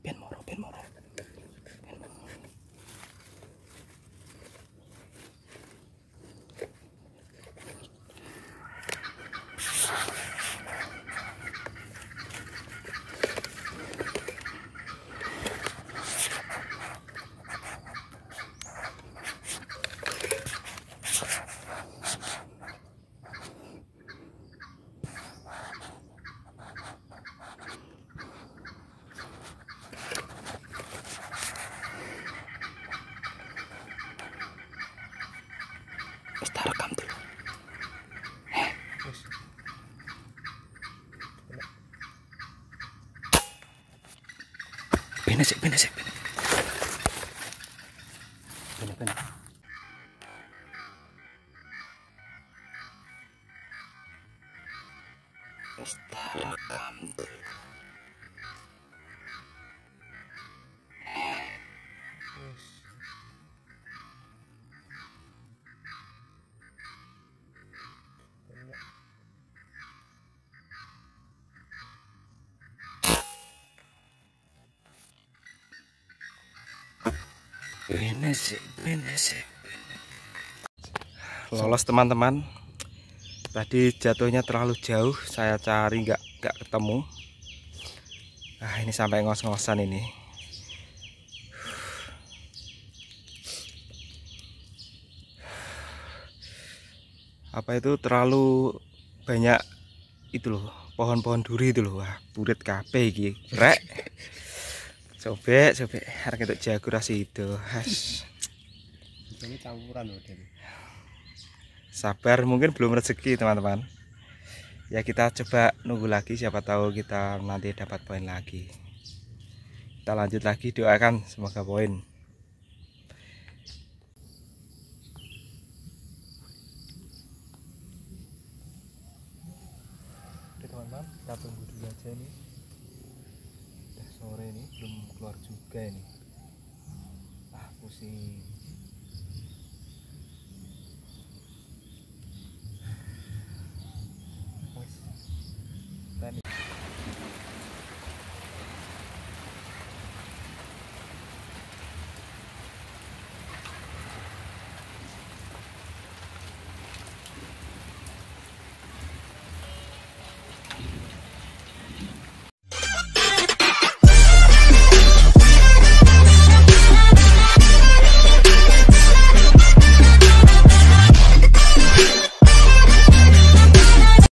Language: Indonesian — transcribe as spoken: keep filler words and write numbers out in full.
Ben moro, ben moro. Kita rekam dulu. Bene sih, bene sih, bene. Bene, bene. Kita rekam dulu. Bene sih, bene sih. Lolos teman-teman. Tadi jatuhnya terlalu jauh, saya cari nggak nggak ketemu. Nah ini sampai ngos-ngosan ini. Apa itu terlalu banyak itu loh, pohon-pohon duri itu loh. Wah, burit kabeh iki. Rek. Sobek, sobek. Arek ketok jago rasi itu. Has. Ini campuran loh Den. Sabar, mungkin belum rezeki teman-teman. Ya kita coba nunggu lagi, siapa tahu kita nanti dapat poin lagi. Kita lanjut lagi, doakan semoga poin. Oke teman-teman, kita tunggu dulu aja nih. Udah sore nih, belum keluar juga ini. Ah pusing.